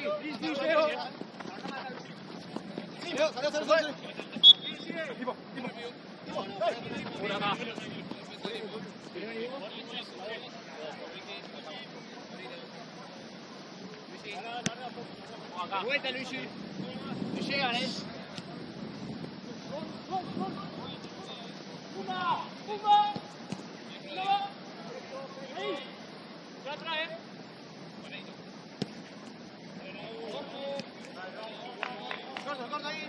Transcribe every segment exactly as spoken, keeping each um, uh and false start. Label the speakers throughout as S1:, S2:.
S1: Vuelta, Luigi. Que llegan, eh. ¡Pumba! ¡Pumba! ¡Ahí! ¡Ya trae! ¡Corta, corta ahí!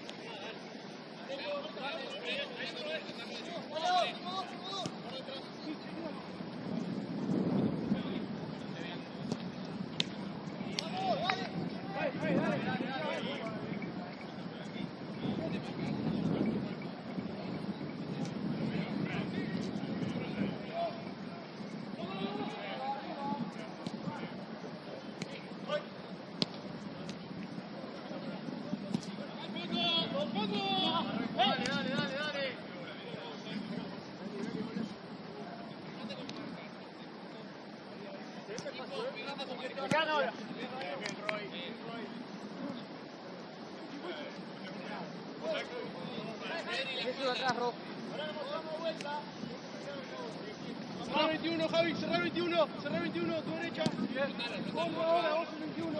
S1: Cerrar veintiuno, Javi, cerrar veintiuno, cerrar veintiuno, tu derecha. Vamos ahora, vamos al veintiuno.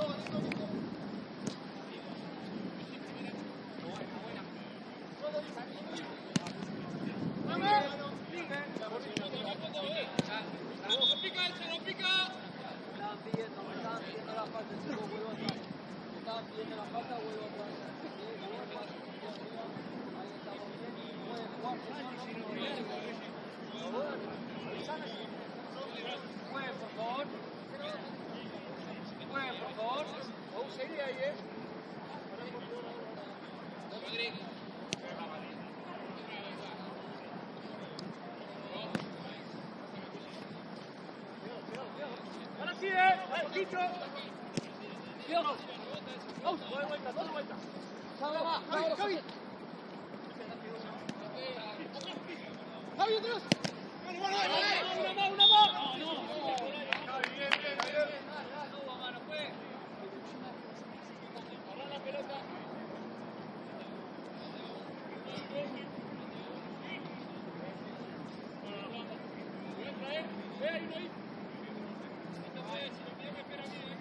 S1: ¡No pica, Elsa, no pica! Me estaban pidiendo, me estaban pidiendo la falta, chico, vuelvo atrás. Me estaban pidiendo la falta, vuelvo atrás. Ahí estamos bien. Pueden jugar, Jueguen, por favor. Jueguen, por favor. Vamos a seguir ahí, eh. Ahora sí, eh. Poquito. Dios. Vamos, doy vuelta, doy vuelta. Javi, Javi. Javi, atrás. Una más, una más. Javi, bien, bien, bien. No, mamá, no fue. Agarra la pelota. Voy a traer. Ve ahí, no ahí. Si lo pide, me espera a mí, eh.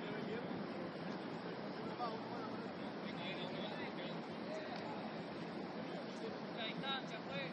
S1: La distancia fue.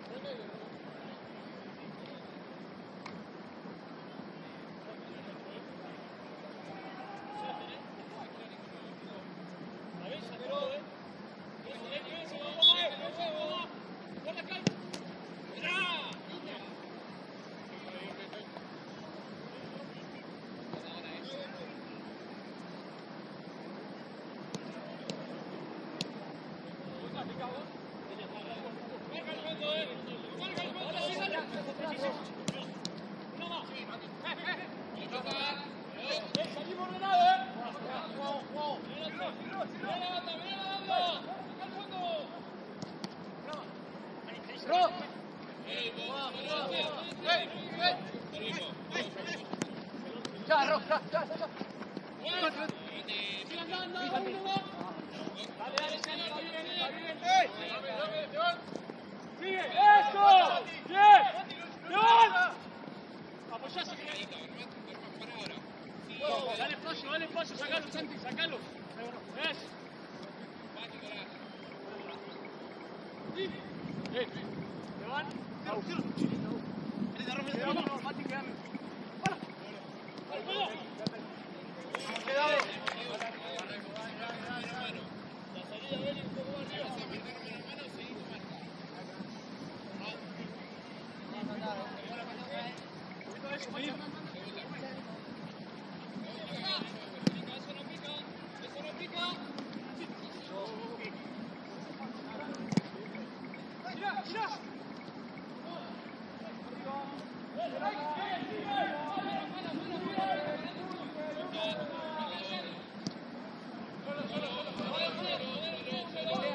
S1: Ya, Ro, ya, ya, ya. Sigan dando, uno más. Dale, dale, está bien, está bien. ¡Ey! ¡Sigue! ¡Eso! ¡Bien! ¡León! Apoyás. Dale espacio, dale espacio, sacalo, Santi, sacalo. Eso. Sí. Bien. Levan. Cierro, cierro. Vení, derrame, derrame. Mati, quedame. ¡Para! ¡Al juego! ¡Quedado! La salida de él un poco más arriba. Eso, vení. Eso no pica, eso no pica. Mira, mira. Solo, solo, solo.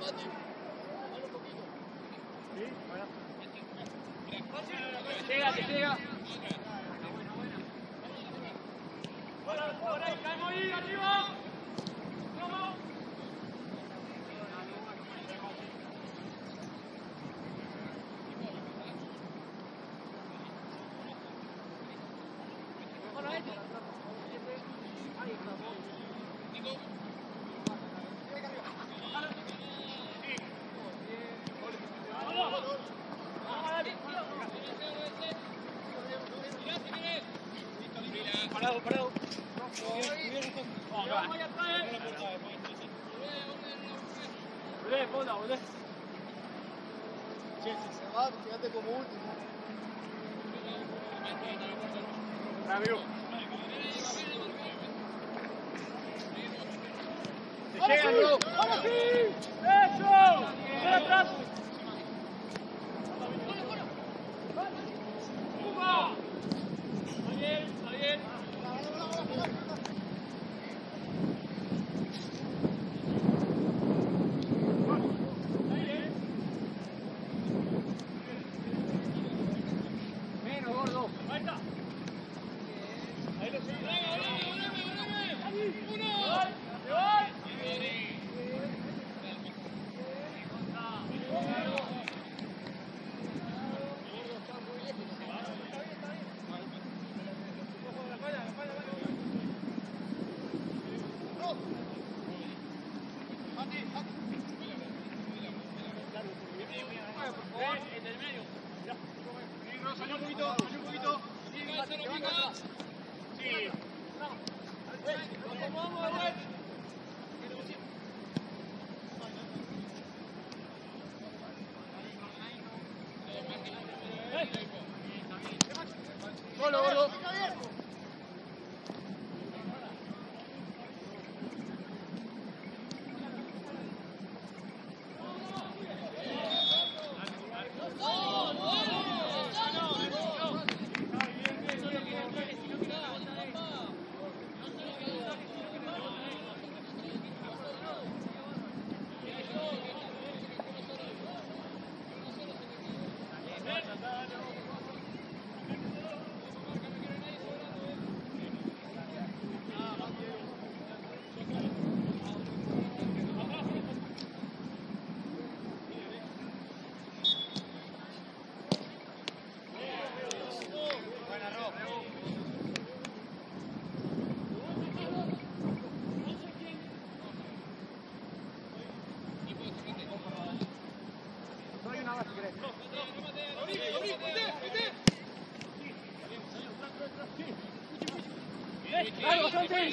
S1: Llega, que llega. Por ahí, caemos ahí, arriba. Vamos. Bueno, este. Ahí estamos. Nico. Parado, parado. Volvé, Pola, volvé.
S2: Che, si se va, quédate como último.
S1: Rápido. Se llega, bro. ¡Ahora sí! ¡Eso! ¡Por atrás! ¡Uva! Está bien, está bien. Menos, gordo. Ahí está. Ahí lo sigue. ¡Uno! ¡Se va! En el medio. Salió un poquito, salió un poquito. Sí, sí. Vamos, vamos, vamos. Solo, gordo. ¡Algo, Santi!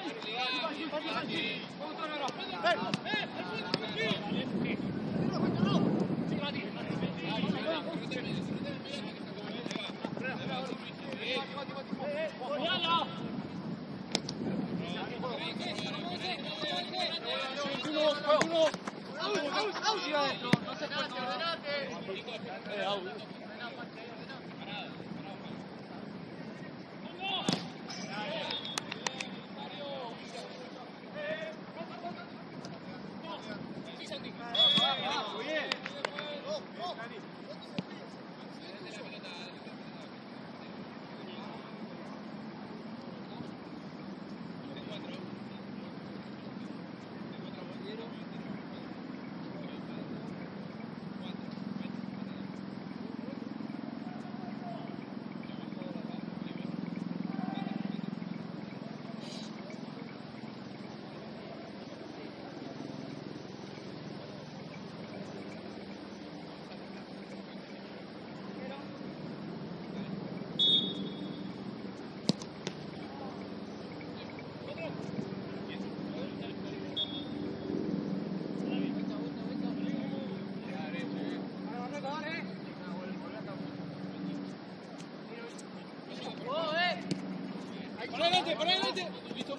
S1: Por adelante, por adelante. Listo.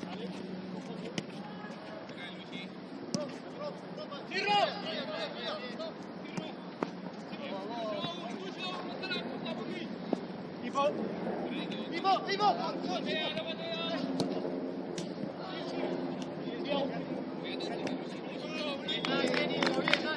S1: ¡Cierro! ¡Tipo! ¡Tipo! ¡Tipo! ¡Bien, bien, bien!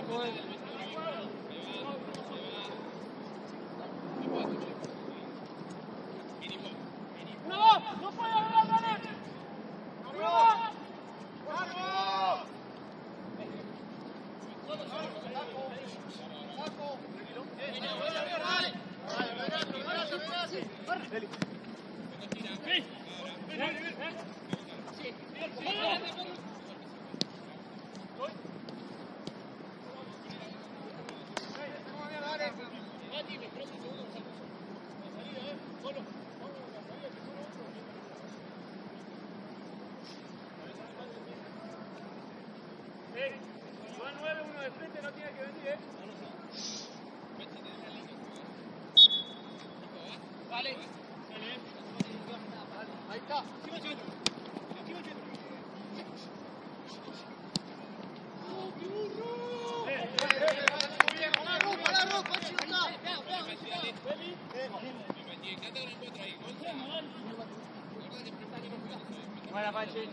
S1: ¡No puede hablar, dale! ¡Arriba! Iván nueve, uno de frente, no tiene que venir, ¿eh? Vale. Ahí está. Sigo yendo. Sigo yendo. ¡Oh, qué burro! ¡Eh, eh, eh! Muy bien, para Ru, para Ru, con Chilota. Buena, Pachi.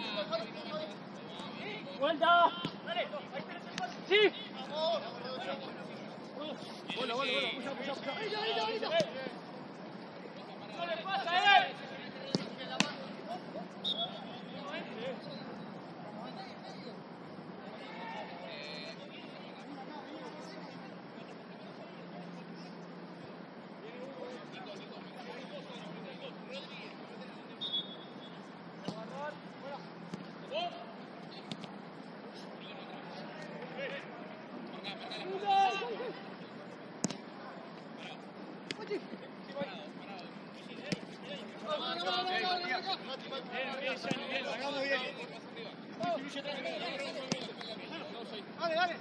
S1: ¡Vuelta! ¡Dale! ¡Sí! Bueno, bueno, bueno, puxa, puxa, puxa. ¡Ahí, ahí, ahí! ¡No le pasa, eh! Dale, dale.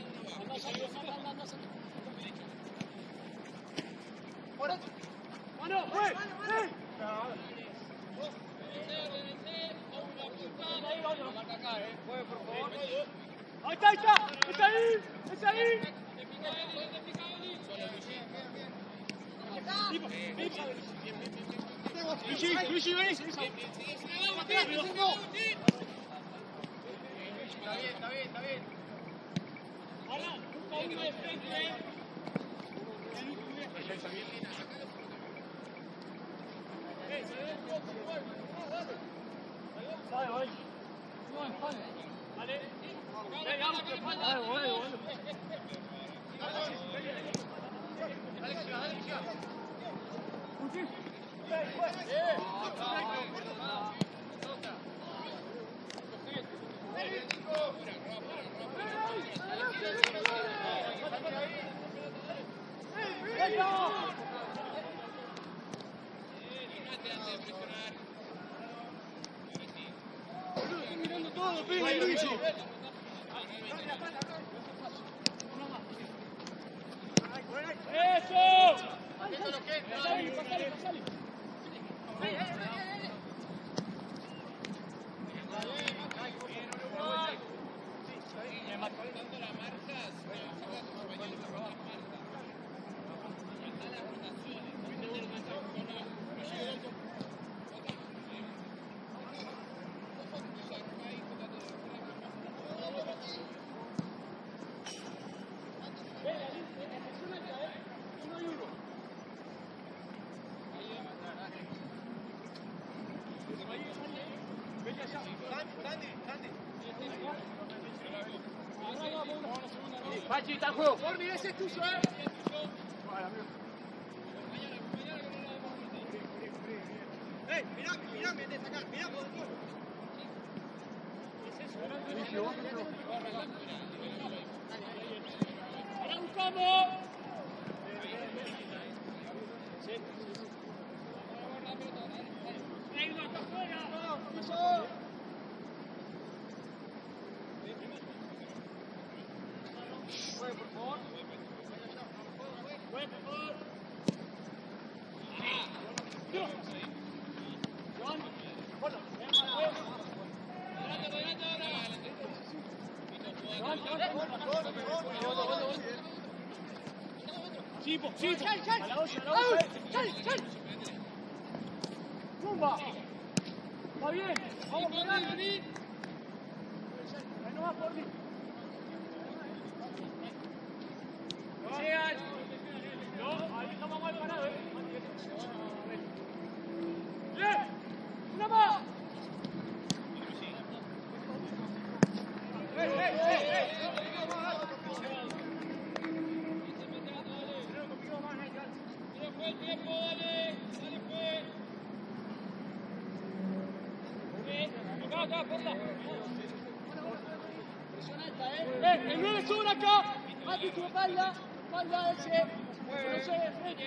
S1: Bueno, bueno, eh, eh. Ahí está, ahí está, está ahí, está ahí. Luigi, Luigi, ven. Está bien, está bien, está bien. Ahora, busca uno de frente, eh. Vale, vale. Vale. Vale, bueno, bueno. Dale, que siga, dale, que siga. Mirando todo, pide, Luigi. ¡Eso! ¡Pasale, pasale, pasale! Pachi, está el juego. Forni, ese es tuyo, eh. ¡Eh! Mirá, mirá, me tenés acá, mirá por el juego. ¿Qué es eso? ¡Ahora buscamos! ¡Neymar, está fuera! ¡Piso! Juegue, por favor. Juegue, por favor. Joan, bueno, adelante, adelante ahora. Chipo, chipo. A la olla, a la olla. ¡Sal, sal! ¡Tumba! Va bien. Vamos por ahí. Ahí no va por mí. Eh, el nueve sube acá. Mati, tu espalda. Espalda ese. No sé, frente.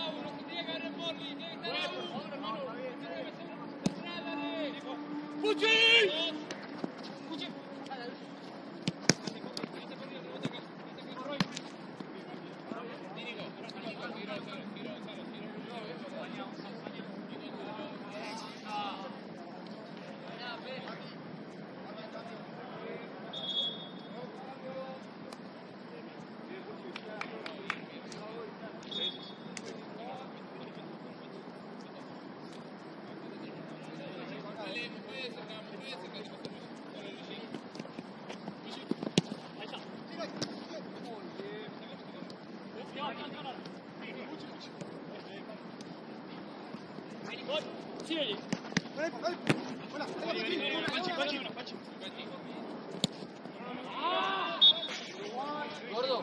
S1: ¡Puchi! ¡Puchi! Sigue. Gordo.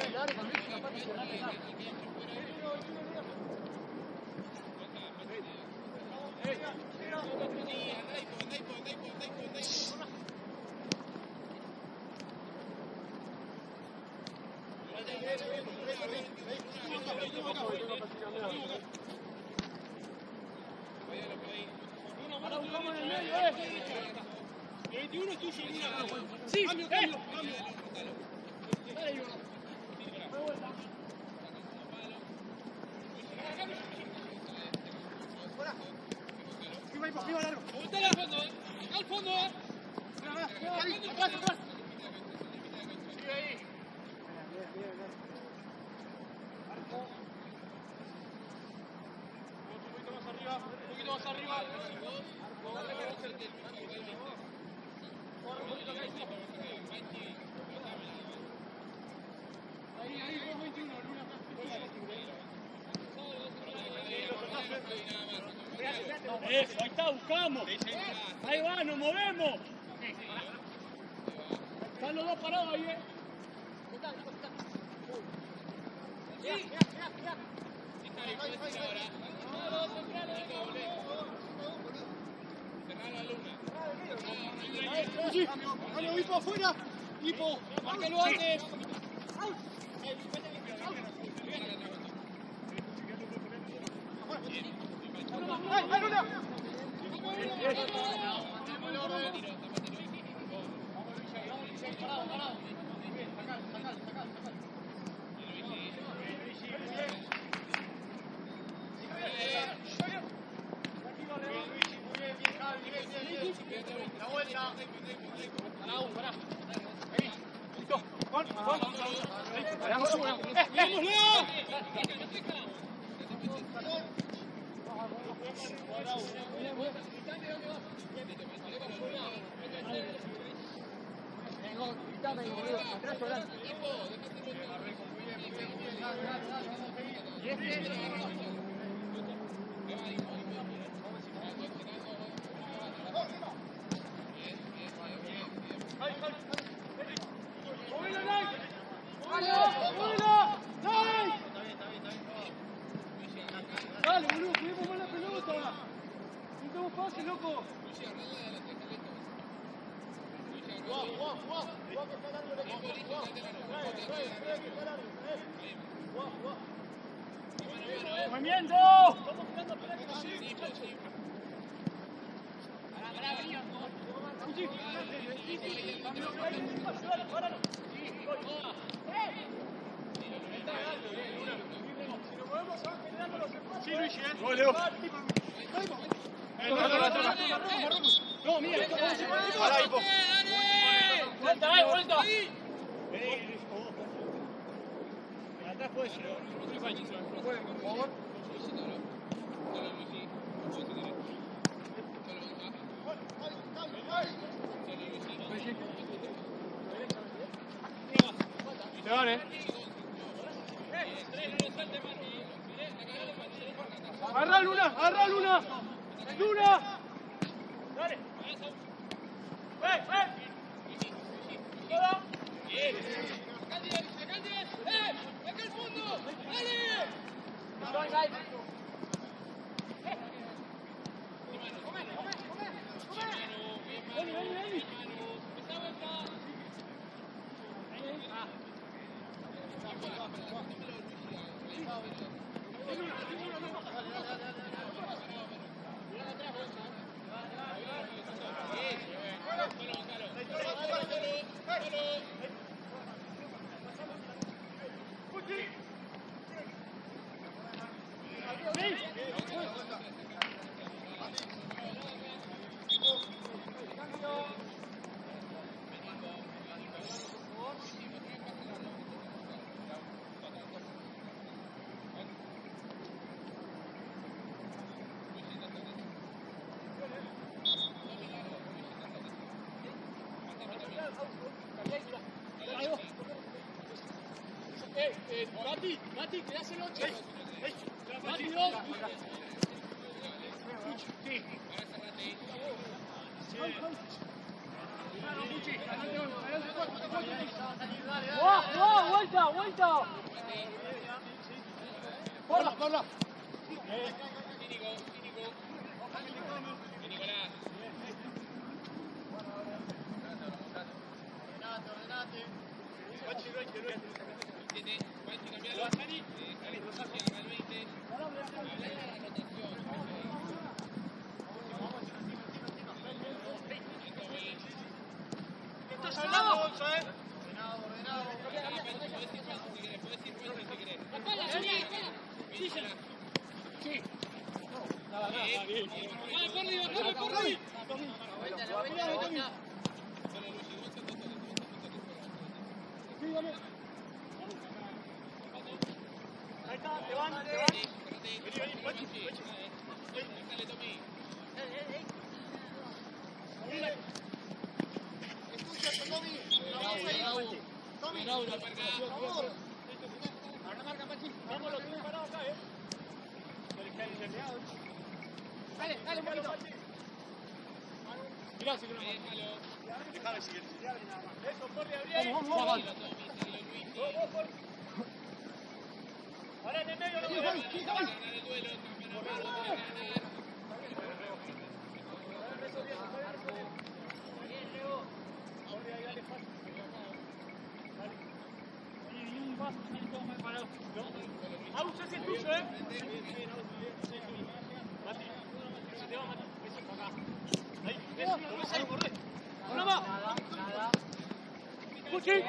S1: Ahora buscamos en el medio, eh. veintiuno es tuyo, sí, cambio, cambio, cambio. Dale, Iván. Fuera. Viva, viva, viva, largo. Dale al fondo, eh. Al fondo, eh. Mira, mira, mira, atrás, atrás. Sigue ahí. Bien, bien, bien. Un poquito más arriba, un poquito más arriba. Ahí, ahí, dos veintiuno, Luna. Eso, ahí está, buscamos. Ahí va, nos movemos. Están los dos parados ahí, eh. Sí, mira, mira, mira. Sí, cambio, Hipo afuera. Hipo, márquelo antes. ¡Ay, ay, Luna! Parado, parado. Sacal, sacal, sacal, sacal. La vuelta. Pará, pará. Ahí. Listo. Juan, Juan. Hagamos una. ¡Eh, vámonos! Vengo, gritame, boludo. Atrás o adelante. Y este. Dale, boludo, cuidemos más la pelota. Necesitamos pase, loco. Guau, guau, guau. Guau, que está largo el equipo. Guau. Trae, trae, trae, que está largo. Guau, guau. ¡Movimiento! Estamos tirando pelota. Sí, sí. Pará, pará, venía. Puchi. Cambio, dale, páralo. Sí, voy. Está alto, bien, Luna. Si nos movemos, se van generando los espacios. Sí, Luigi, eh. Go, Leo. No, mira, esto es para Hipo. Vuelta, dale, vuelta. Vení, atrás puedes ir. ¿Pueden, por favor? Y te van, eh. Agarra, Luna, agarra, Luna. Luna. Dale. ¡Eh, eh! Eh, eh, Mati, Mati, que das el ocho. Mati, dos. Sí. ¡Oh, oh, vuelta, vuelta! ¡Corla, corla! ¿Estás hablando, Gonzo, eh?
S2: Ordenado, ordenado.
S1: Sí. Nada, nada, bien. ¡Vale, Corri, bajame, Corri!
S2: La vuelta, la vuelta, la vuelta.
S1: Sí, dale. Ahí está, te van, te van. Vení, vení, Pachi, Pachi. Déjale, Tommy.
S2: Escúchate, Tommy. Tommy.
S1: Tommy. Por favor. A la marca, Pachi. Vamos, lo tenés parado acá, eh. Dale, dale, un poquito. Mirá, si que no me déjalo. Dejalo si quieres. Eso, Corri, abrí ahí. Vamos, vamos, vamos. Vos, vos, Corri. Ahora en el medio, no me voy. Sí, Javi. Agus, ese es tuyo, ¿eh? Mati, se te va, Mati. Eso para acá. Ahí, ves, lo ves ahí, corre. ¡Una más!
S2: Nada, nada.
S1: ¡Puchi!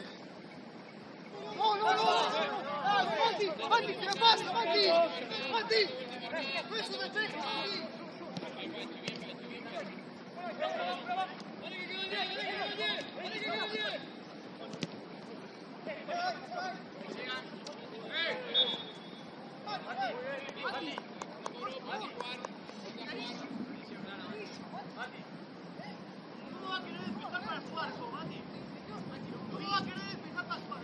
S2: ¡No, no, no! ¡Ah, Mati! ¡Mati, qué pasa, Mati! ¡Mati! ¡Eso de tres, Mati!
S1: ¿Cómo va a querer despejar para jugar eso, Mati? ¿Cómo va a querer despejar para jugar?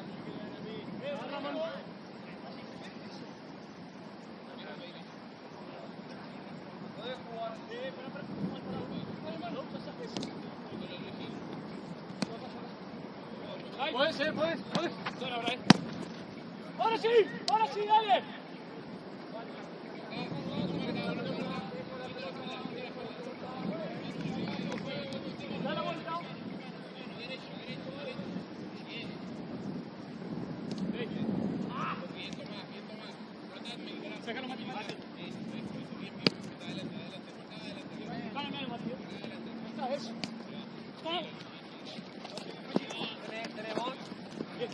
S1: Puedes, eh, puedes, puedes. Ahora sí, ahora sí, dale. Da la vuelta. Sácalo, Mati. Sácalo, Mati. Está eso. Está. Tenemos. Bien.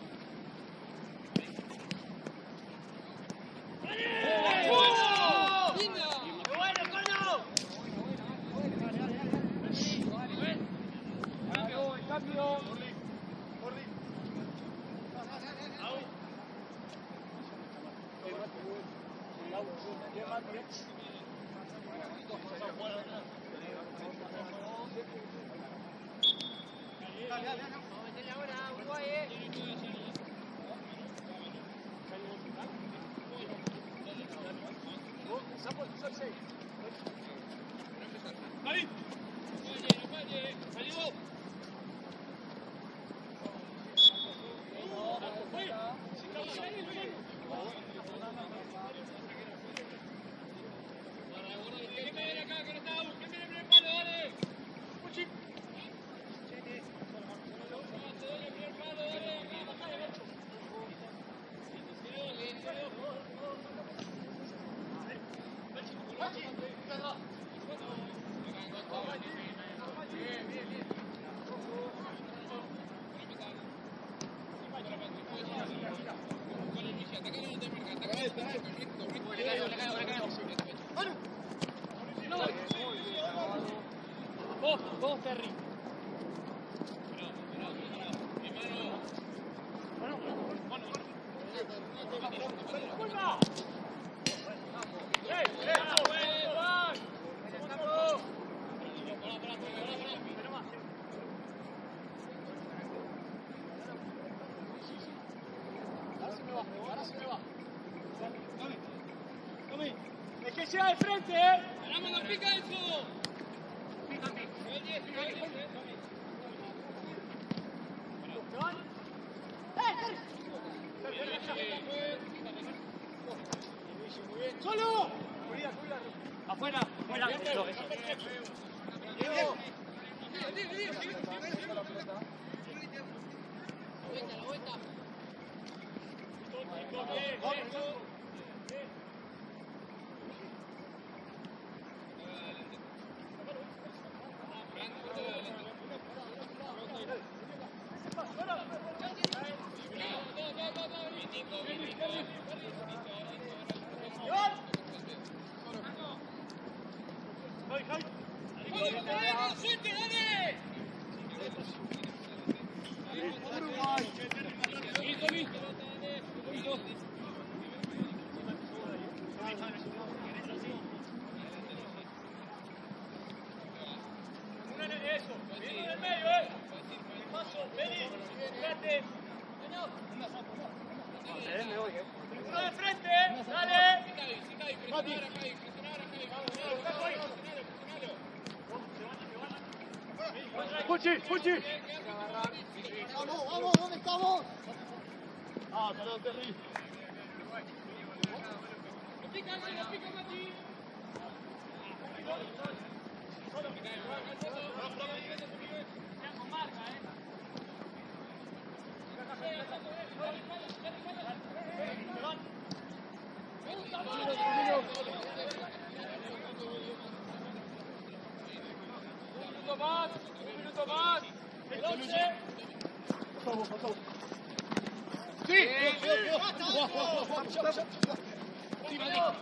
S1: Cambio. David. Salió. Pachi. Vos, vos, Terry. Es que sea de frente, ¿eh? ¡Vamos, no pica eso! Pica, pica. ¡Solo! Afuera, afuera. No, eso. La vuelta. ¡Puchi! ¡Puchi!
S2: ¡Vamos, vamos! ¿Dónde estamos?
S1: ¡Ah, perdón, Terry! Un minuto más, un minuto más. El once. Pasamos, pasamos. ¡Sí! ¡Sí, Mati!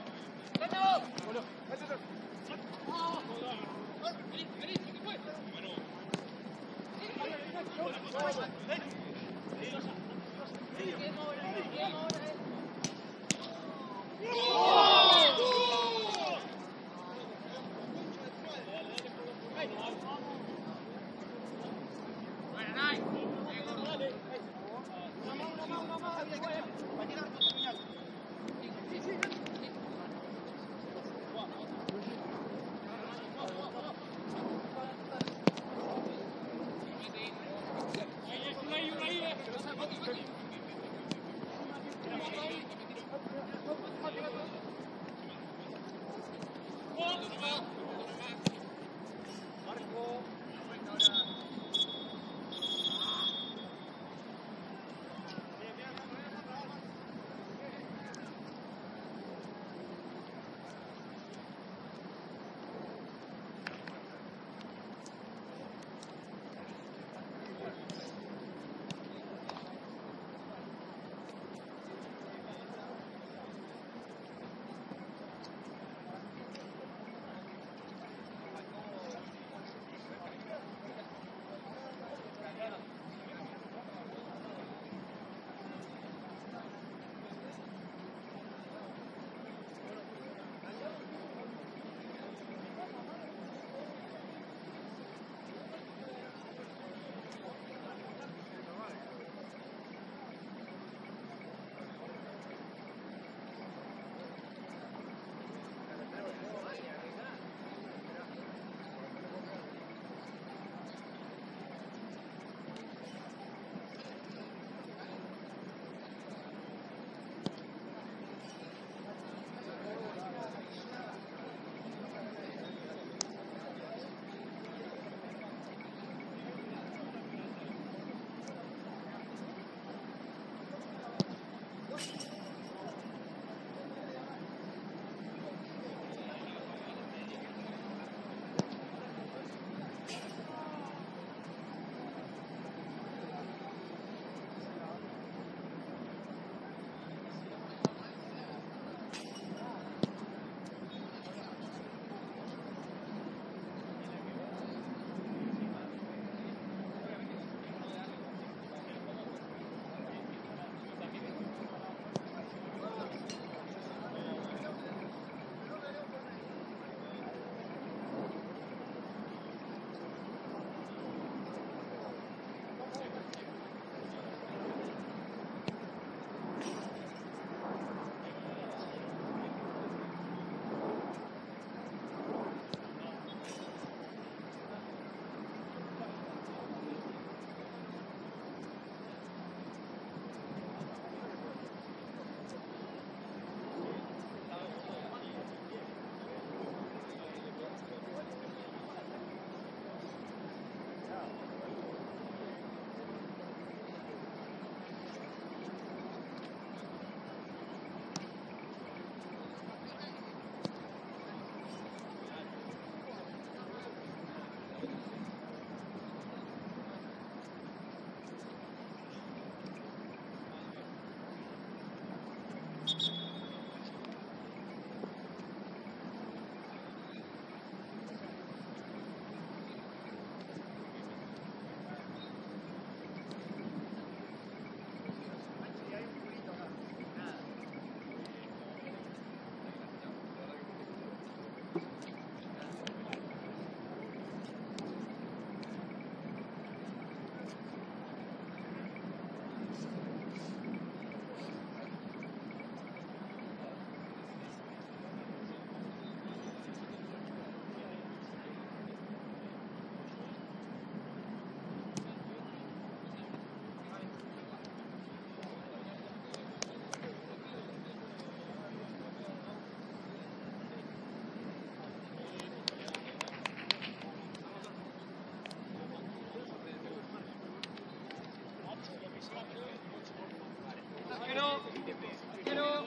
S2: Quiero.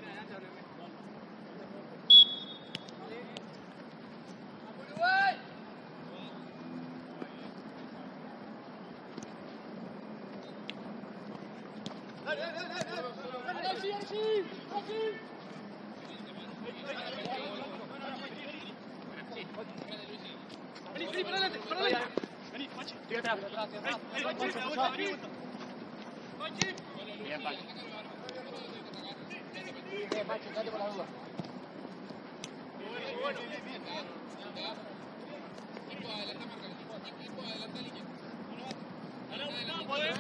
S2: Uruguay. Dale, dale, dale, dale. Dale, así, así, así. Vení, vení, para adelante, para adelante. Vení, Pachi. Estoy atrás, atrás, atrás. Pachi. Bien, Pachi. Bien, Pachi, date por la duda. Bueno, bien, bien. Equipo adelante, marca. Equipo adelante, línea. Dale, no, podés.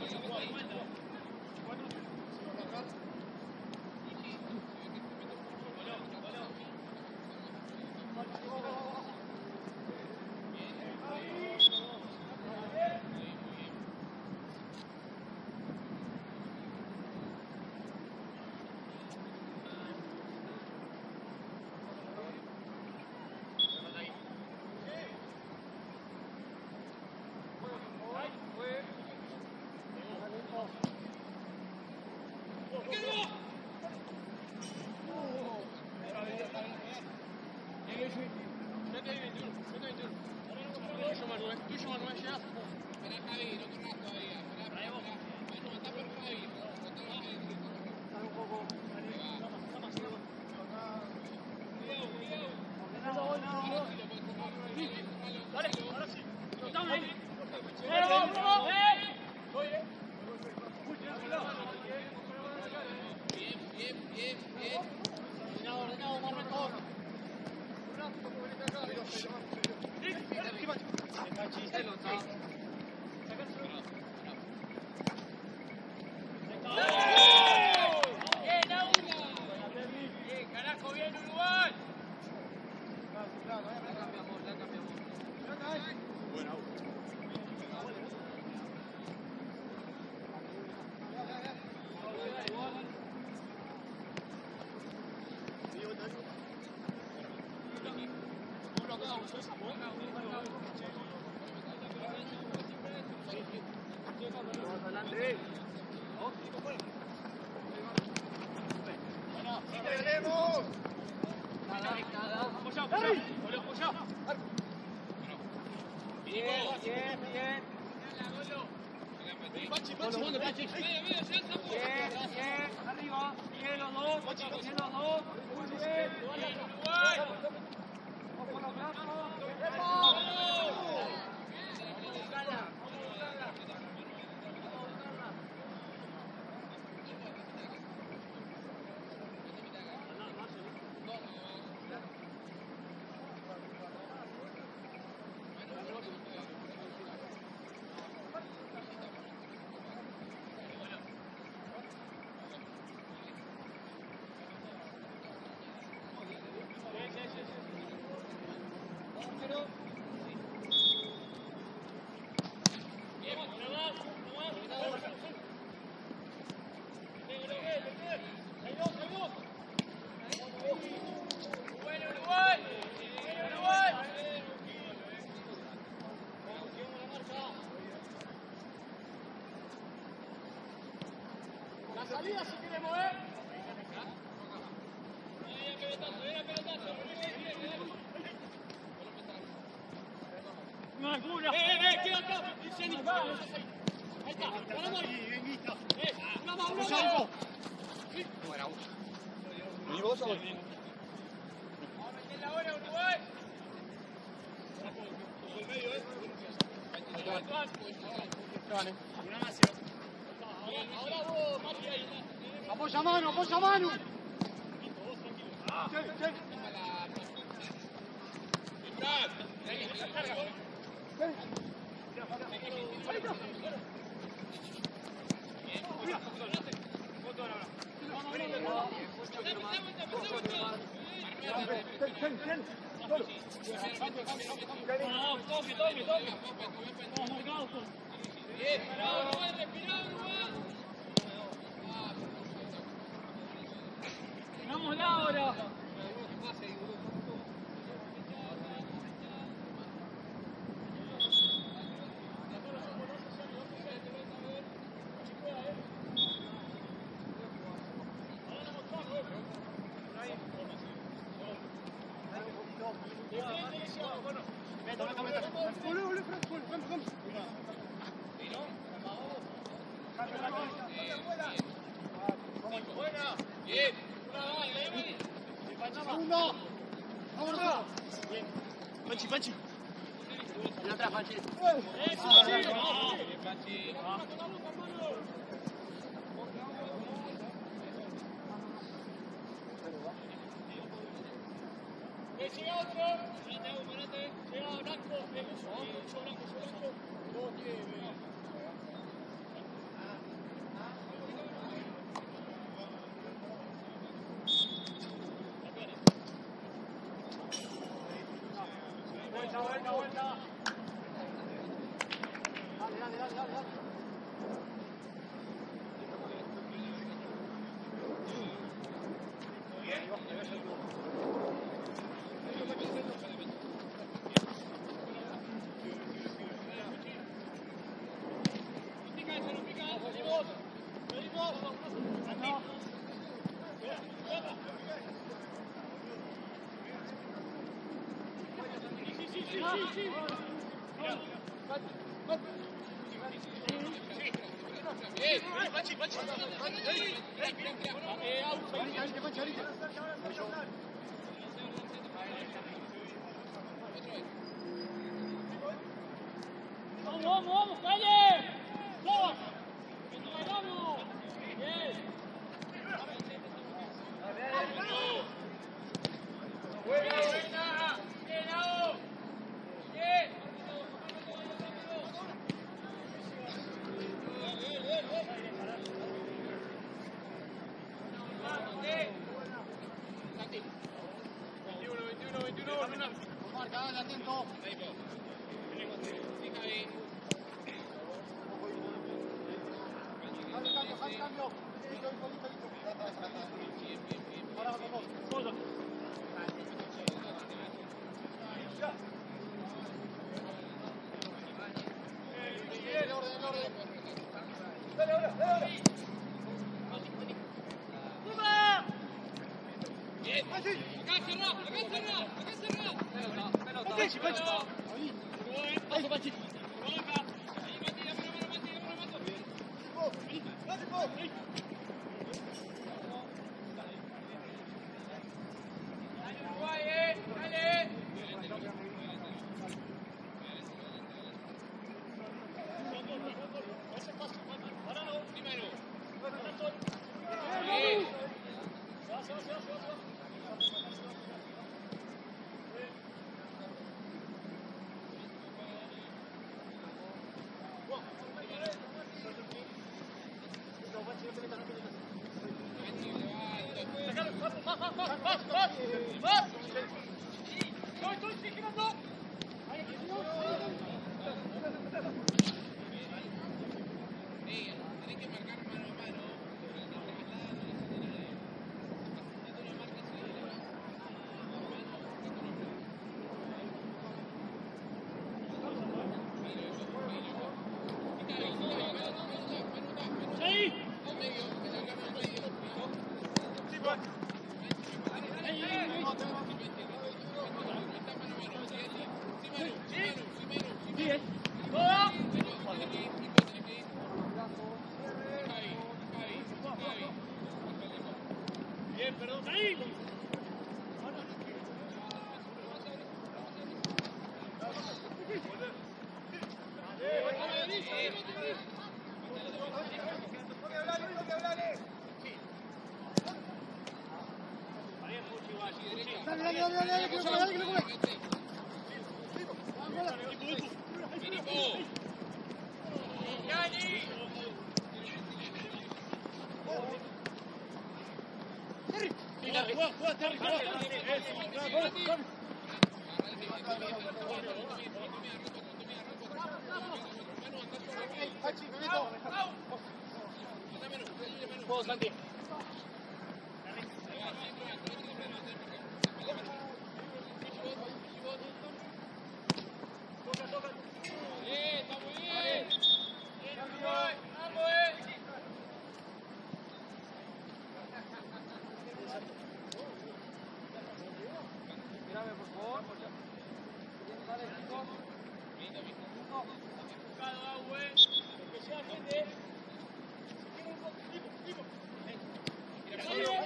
S1: Salida si quiere mover. No, alguna. Eh, eh, queda acá. Ahí está. Eh, una más, una más. Buena.
S2: ¿Y vos o vos?
S1: Vamos a meter la hora, Uruguay. Por el medio, eh.
S2: Vale.
S1: Una más. Ahora vos, Mati, ahí.
S2: Apoya mano, apoya mano.
S1: Ah.
S2: Che, che.
S1: Vamos la hora. Panchi, Panchi. Ven atrás, Panchi. Panchi. Llega otro. Parate, parate. Llega Blanco. Uso Blanco, uso Blanco. Dos, diez. Vuelta, vuelta, vuelta. Dale, dale, dale, dale, dale. Vamos, vamos, vamos, calle. Vamos. Vamos. Bien. Buena, buena. Bien, Nao. Bien. veintiuno, veintiuno, veintiuno. Marca, dale, atento. Cambio, cambio, cambio, cambio. Listo, listo, listo. Ahora vamos. Todo. Ya. Bien, orden, orden. Dale, ahora, dale. ¡Toma! Bien. Acá encerrado, acá encerrado, acá encerrado. Pelota, pelota. Panchi, Panchi. Ahí. Paso, Panchi. Acá. Ahí, Mati, la mano, Mati, la mano, Mati. Dale, dale. Uruguay, eh. Dale. Ese paso, Mati. Paralo, primero. Bien. Se va, se va, se va, se va. Bien, perdón. Ahí. Dale, dale, dale, dale, que lo come, dale, que lo come. ¡Yani! Terry, juega, juega, Terry, juega. Juego, Santi.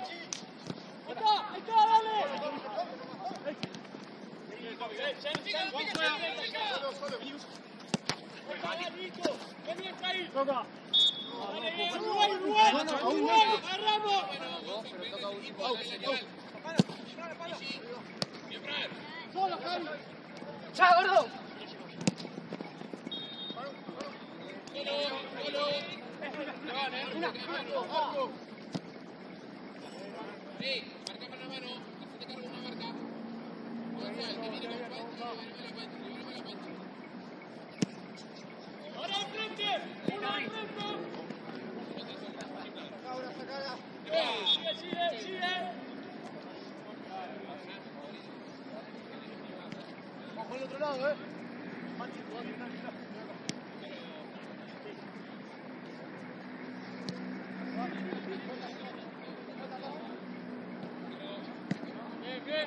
S1: Ahí está, dale.
S3: Toca.
S2: Uruguay, Uruguay. Uruguay, agarramos. Solo, Javi.
S3: ¡Chao, gordo!
S1: Ahora al frente. Uno al frente.
S2: Ahora, sacala.
S1: Sigue, sigue, sigue.
S2: Ojo al otro lado, eh.
S1: Bien, bien.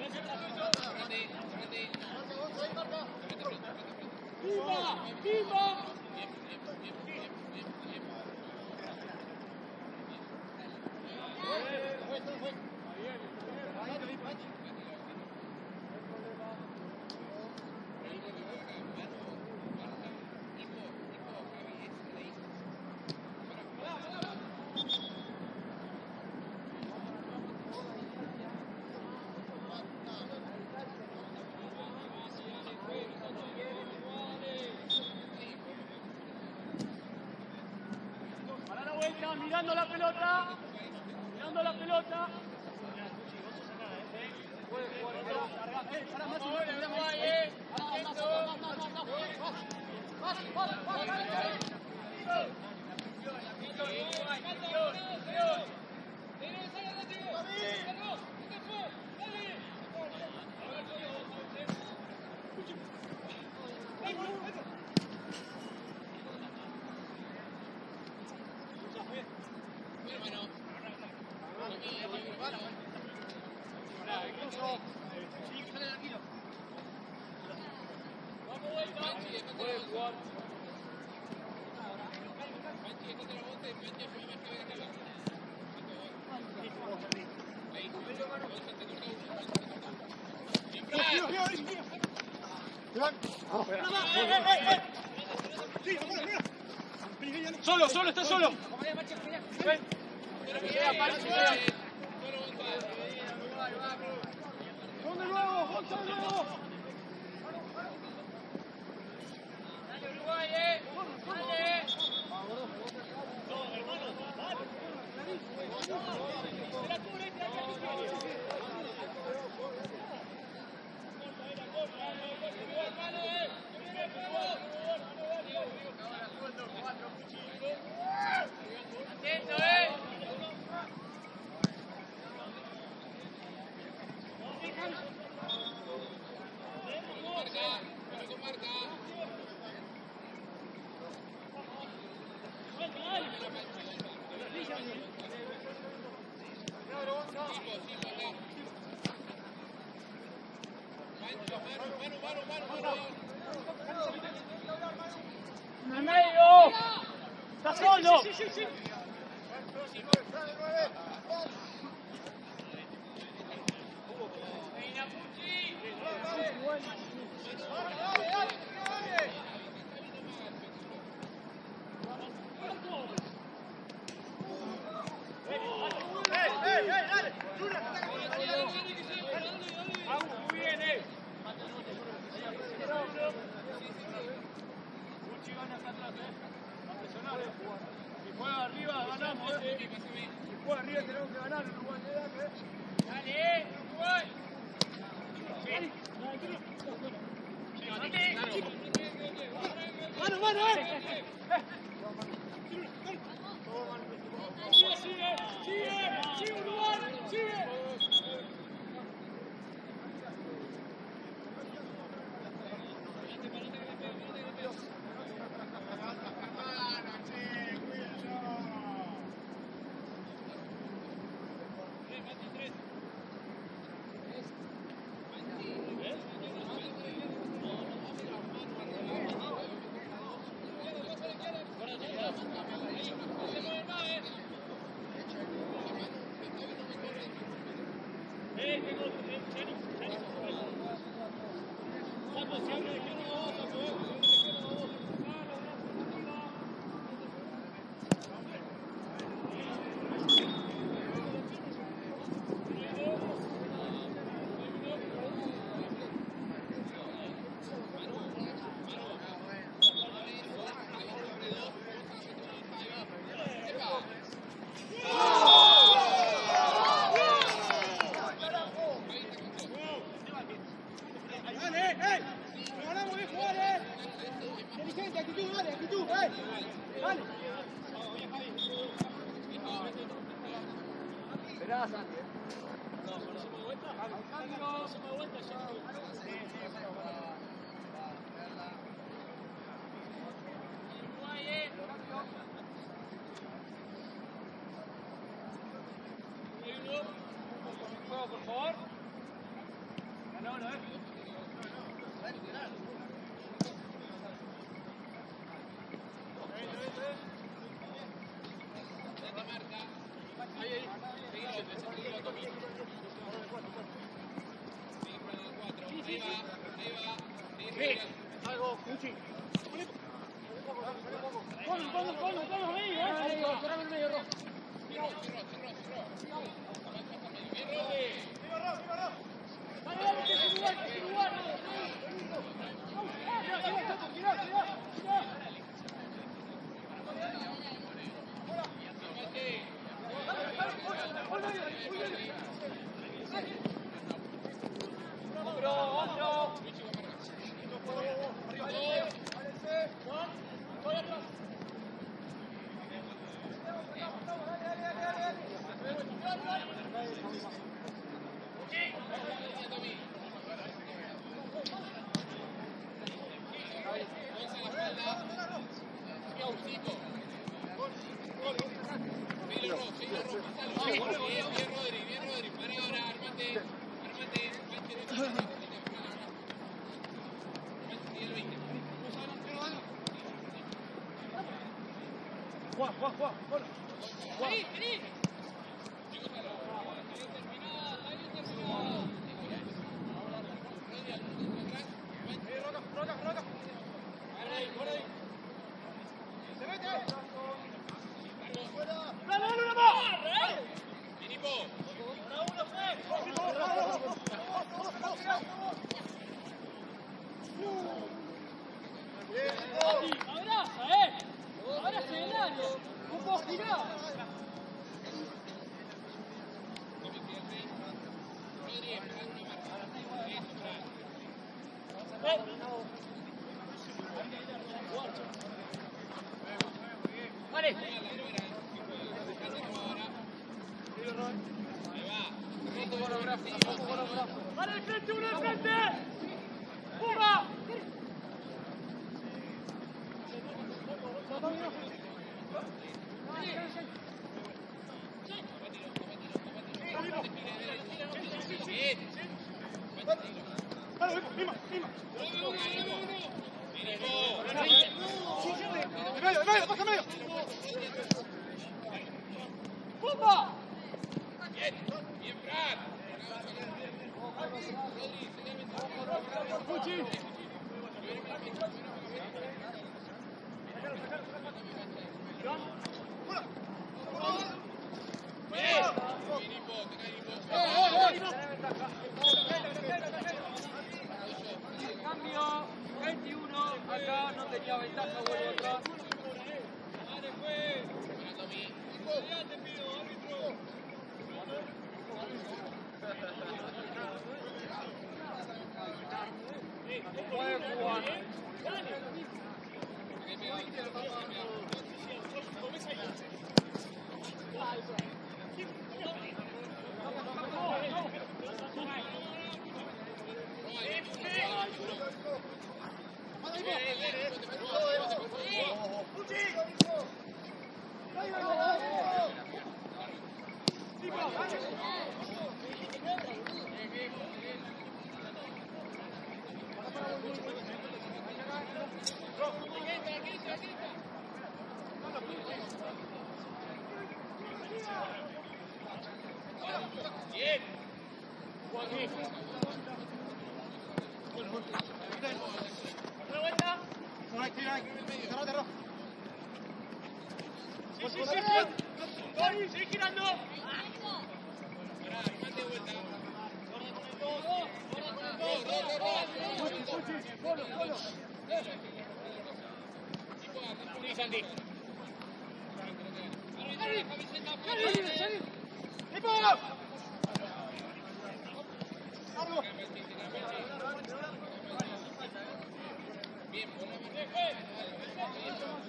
S1: ¡Viva! ¡Viva!
S3: Para la vuelta, mirando la pelota. Mirando la pelota. Solo, solo, está solo.
S2: ¡Gol de nuevo! ¡Gol de nuevo!
S1: Dale, Uruguay, eh. Dale. Atento, eh.
S3: En el medio. Está solo.
S2: Sí, sí, sí.
S3: Muy bien, eh. Si juega arriba, ganamos, eh. Si juega arriba, tenemos que ganar. Uruguay, eh.
S1: Dale, eh. Uruguay.
S2: ¡Mano, mano, eh!
S1: Sigue, sigue, sigue, sigue, Uruguay, sigue.
S2: tú, eh. Dale.
S3: Esperá, Santi, eh.
S1: Juego, por favor.
S3: No, no, eh.
S2: Algo, Cuchi.
S1: Vamos, vamos, vamos, vamos ahí, eh.
S2: Cerrame el medio, Ro.
S1: Dale, dale, que es Uruguay, que es Uruguay.
S2: Tirá, tirá, tirá.
S3: Juan, Juan, Juan, Juan.
S1: Vení, vení.
S2: Dale, dale, una más.
S1: Abraza, eh. Abraza el área. No puedo girar. Vale. Vale, al frente, uno al frente. ¡Pumba!
S2: Dale, Lima, Lima. De medio, de medio, pasa medio.
S1: ¡Pumba!
S2: Cuchi.
S1: Cambio veintiuno. Acá no tenía ventaja, vuelvo atrás. Puede jugar. Sí, sí, sí, sí. Sigue girando. Sí, Santi.
S2: Bien,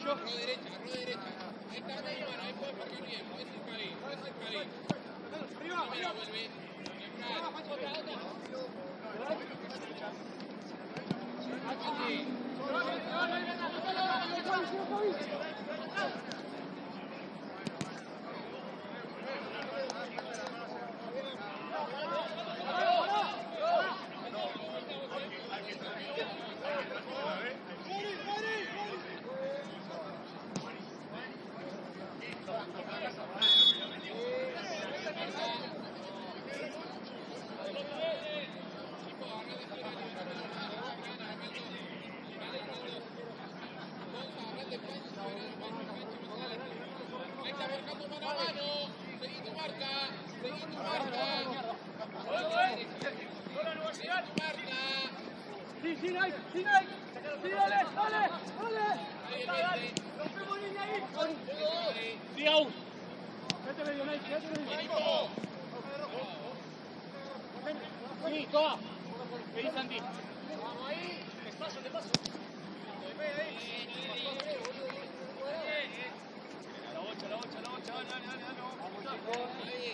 S3: tuyo.
S1: Arro derecha, arro derecha. Ahí está Neymar, ahí puede marcar bien. Puede ser Javi, puede ser Javi.
S3: Arriba,
S1: Primero
S3: arriba.
S1: vuelve. Otra, otra. Ahí está marcando mano a mano. Seguí tu marca. Seguí tu marca. Seguí tu marca.
S3: Sí, sí, Nike, sí, Nike. Sí, dale, dale, dale.
S1: Ahí viene.
S3: Rompemos línea ahí.
S1: Ahí.
S3: Sí, aún. Vete medio, Nike, vete medio.
S1: Equipo.
S3: Sí, toa. Vení, Santi. Vamos ahí. Despacio, despacio. La ocho, la ocho, la ocho. Dale, dale, dale, dale. Vamos,
S1: Ahí.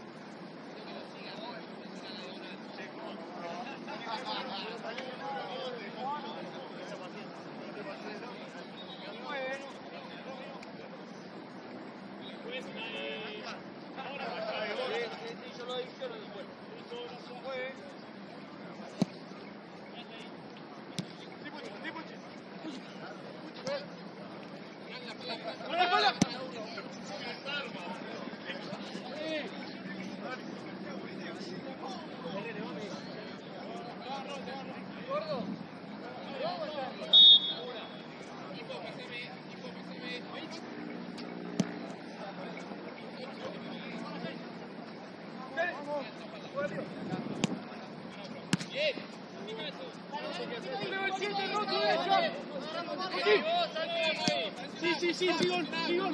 S3: Sí, sí, sí, Sigón, Sigón.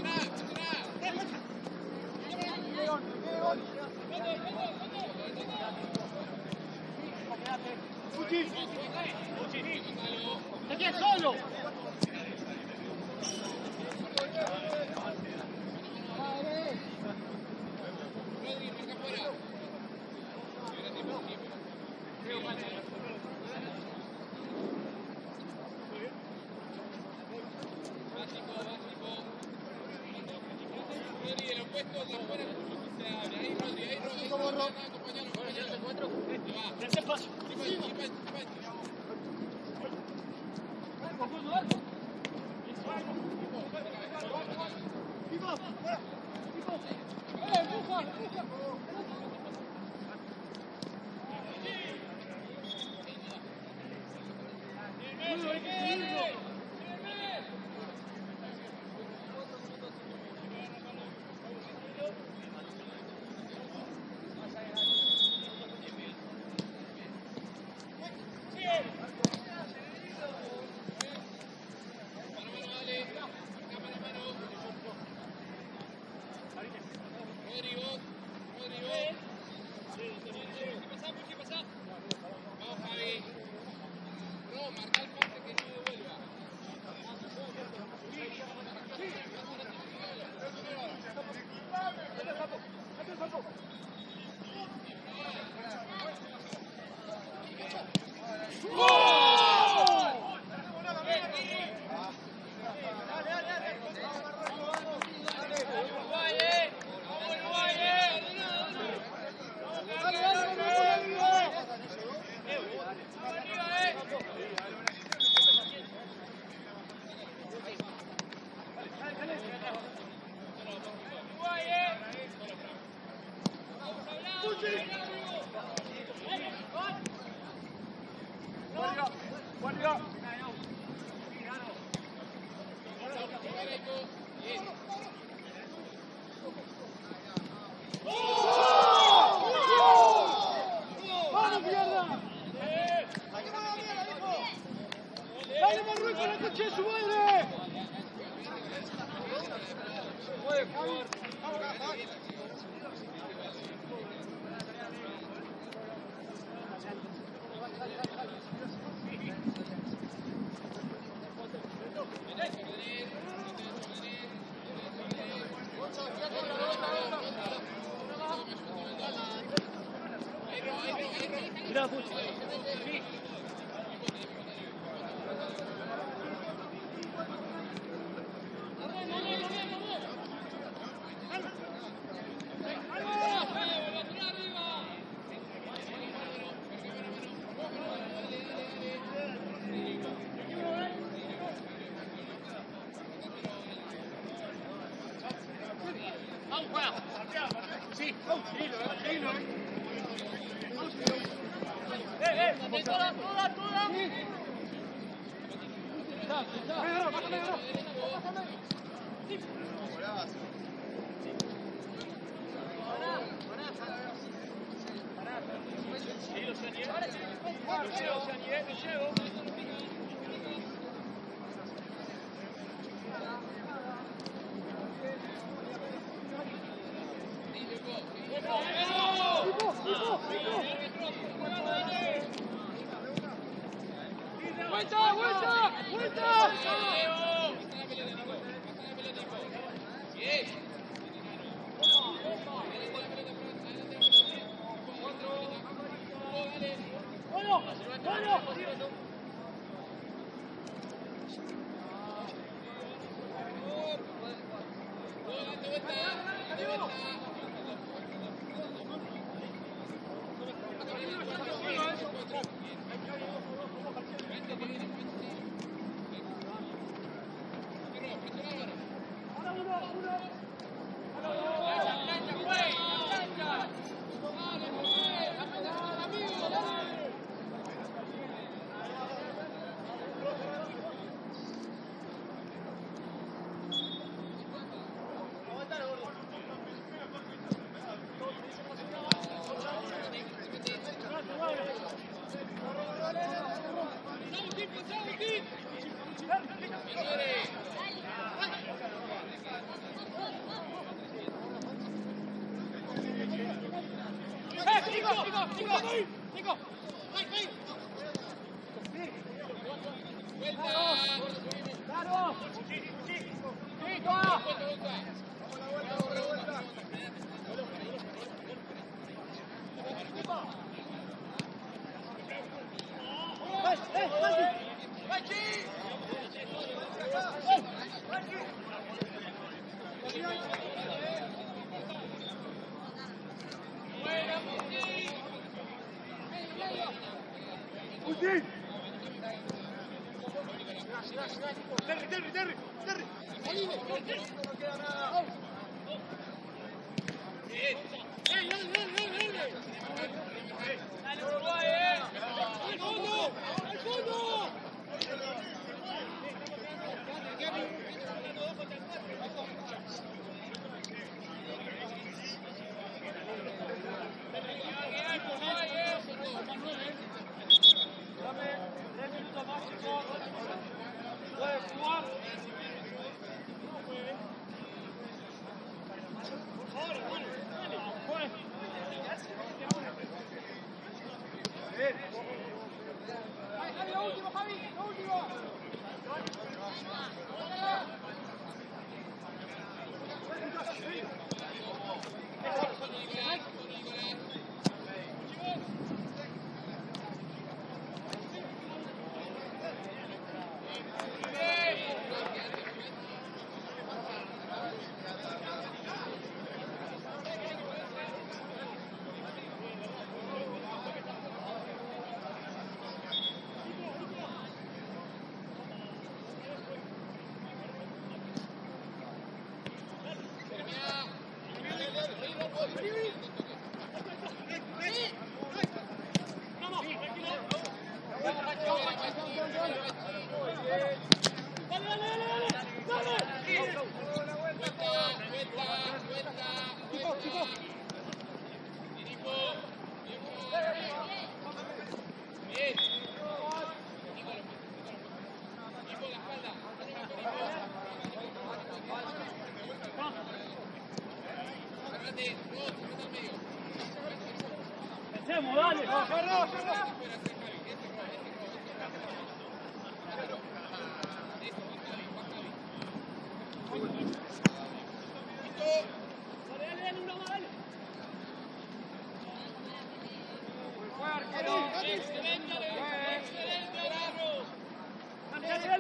S3: Uchi, te quedas solo.
S1: Rodri, marca afuera. Rodri, el opuesto de afuera se abre. Ahí, Rodri, ahí, Rodri. Acompañalo, acompañalo. Va.
S3: Tercer paso.
S1: Chipachi, chipachi, chipachi.
S3: la pucha. Sí.
S1: Vamos, juega. Sí, sí, lo sí, lo ¡Eh, eh! ¡Toda, toda, toda!
S3: Sí, lo sé, Aniel. Lo llevo, Aniel, lo llevo.
S1: ¡Vuelta, vuelta! ¡Vuelta! ¡Bueno! ¡Bueno!
S2: Terry, Terry, Terry, Terry. No queda nada.
S1: ¡Ey, dale, dale, dale, dale! ¡Dale, Uruguay, eh! ¡Al fondo! ¡Al fondo!
S3: Dame tres minutos más, chicos. Puedes jugar. Por favor, hermano. Dale, juegue.
S2: Javi, lo último, Javi, lo último.
S3: Pensemos, dale.
S2: Cerró, cerró.
S3: Dale, dale, dale, una más, dale.
S2: Juega, arquero.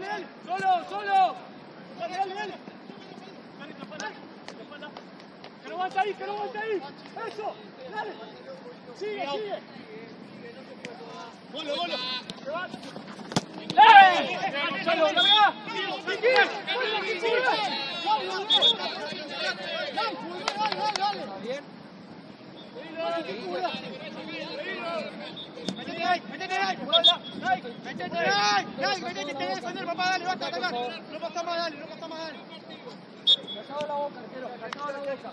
S3: dale, dale. Solo, solo. Dale, dale, dale. Dale, la espalda. La espalda. Que no aguanta ahí, que no aguanta ahí. Eso. Dale. Sigue, sigue. Golo, golo. ¡Eh! ¡Gonzalo, la vea! ¡Sigue! ¡Sigue!
S2: Métete ahí, métete ahí, métete ahí, métete, te voy a defender, papá, dale, basta, atacar. No pasa más, dale, no pasa más, dale.
S3: Callado la boca, arquero, callado la boca.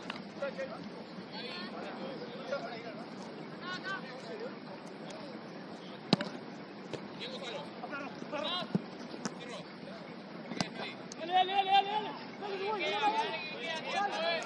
S3: Dale, dale, dale, dale, dale. Dale, Uruguay, dale, dale.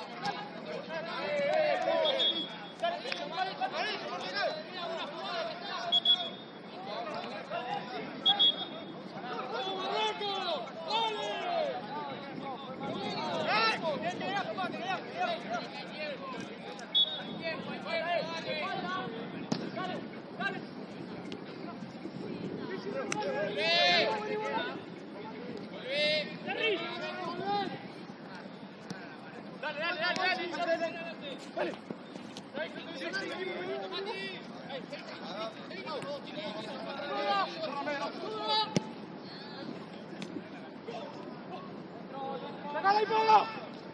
S3: ¡Sacala y pega!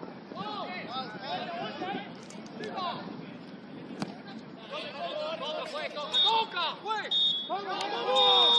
S3: ¡Toca! ¡Vamos!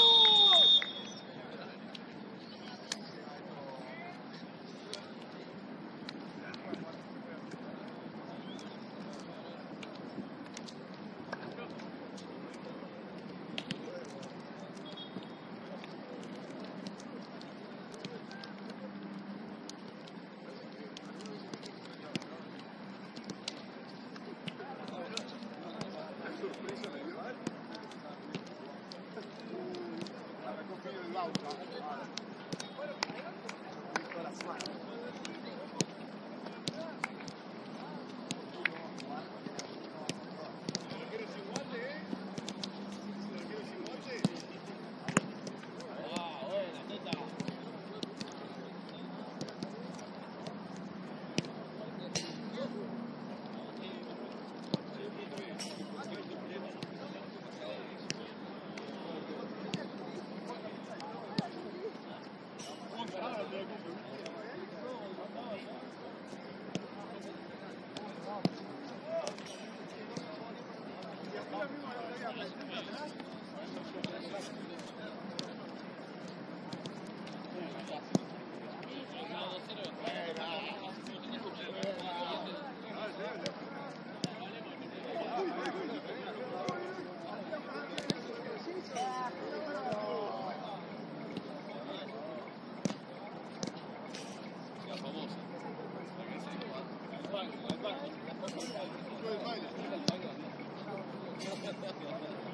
S4: Gracias.